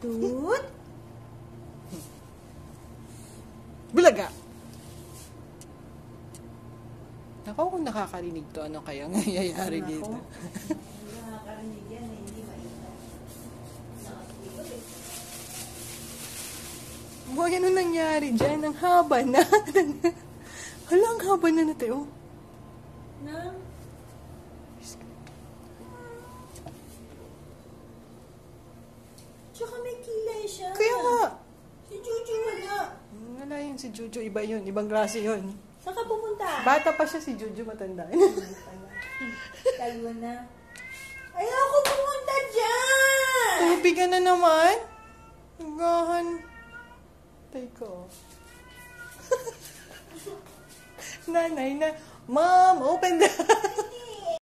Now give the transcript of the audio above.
Tut. Bulaga! Ako kung nakakarinig to, ano kaya nangyayari dito? Nakakarinig yan, hindi maingat. Boy, ano nangyari dyan? Ang haba na. Hala, ang haba na na tayo. Na? Tsaka may kilay siya. Kaya nga. Si Juju wala. Wala yun si Jojo. Iba yun. Ibang klase yun. Saan ka pumunta? Bata pa siya si Jojo, matanda. Kalwa na. Ayoko pumunta dyan! Tubig ka na naman. Hagahan. Tay ko. Nanay na, Mom, open the...